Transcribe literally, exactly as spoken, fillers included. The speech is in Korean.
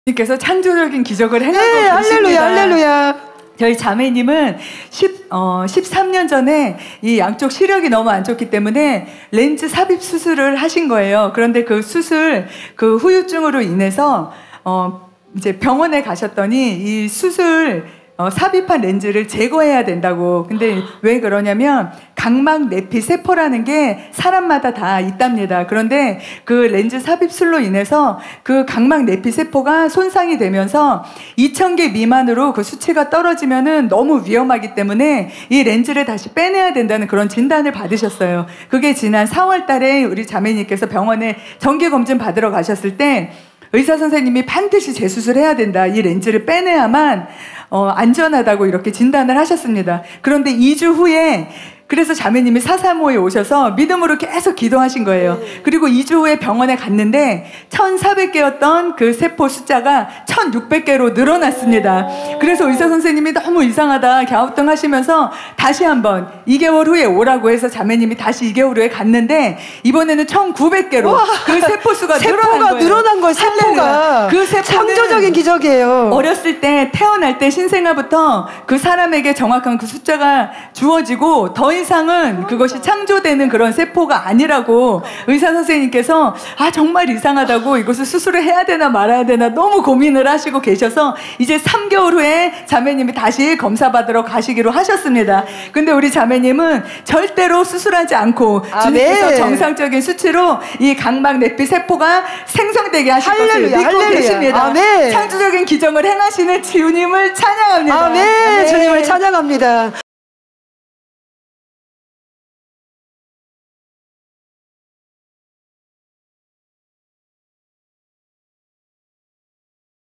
님께서 창조적인 기적을 행하고 네, 계십니다. 할렐루야, 할렐루야. 저희 자매님은 십, 어, 십삼 년 전에 이 양쪽 시력이 너무 안 좋기 때문에 렌즈 삽입 수술을 하신 거예요. 그런데 그 수술, 그 후유증으로 인해서, 어, 이제 병원에 가셨더니 이 수술, 어, 삽입한 렌즈를 제거해야 된다고. 근데 왜 그러냐면 각막 내피 세포라는 게 사람마다 다 있답니다. 그런데 그 렌즈 삽입술로 인해서 그 각막 내피 세포가 손상이 되면서 이천 개 미만으로 그 수치가 떨어지면은 너무 위험하기 때문에 이 렌즈를 다시 빼내야 된다는 그런 진단을 받으셨어요. 그게 지난 사월 달에 우리 자매님께서 병원에 정기 검진 받으러 가셨을 때 의사 선생님이 반드시 재수술해야 된다. 이 렌즈를 빼내야만 어, 안전하다고 이렇게 진단을 하셨습니다. 그런데 이 주 후에 그래서 자매님이 사사모에 오셔서 믿음으로 계속 기도하신 거예요. 그리고 이 주 후에 병원에 갔는데 천사백 개였던 그 세포 숫자가 천육백 개로 늘어났습니다. 그래서 의사 선생님이 너무 이상하다 갸우뚱 하시면서 다시 한번 이 개월 후에 오라고 해서 자매님이 다시 이 개월 후에 갔는데 이번에는 천구백 개로 와, 그 세포 수가 세포가 늘어난 거예요. 늘어난 거예요. 세포가. 그 세포는 창조적인 기적이에요. 어렸을 때 태어날 때 신생아부터 그 사람에게 정확한 그 숫자가 주어지고 더 이상은 그것이 창조되는 그런 세포가 아니라고 의사 선생님께서 아 정말 이상하다고 이것을 수술을 해야 되나 말아야 되나 너무 고민을 하시고 계셔서 이제 삼 개월 후에 자매님이 다시 검사 받으러 가시기로 하셨습니다. 근데 우리 자매님은 절대로 수술하지 않고 아, 주님께서 네. 정상적인 수치로 이 각막 내피 세포가 생성되게 하실 것을 할렐루야, 믿고 할렐루야. 계십니다. 아, 네. 창조적인 기적을 행하시는 주님을 찬양합니다. 아, 네. 네. 주님을 찬양합니다.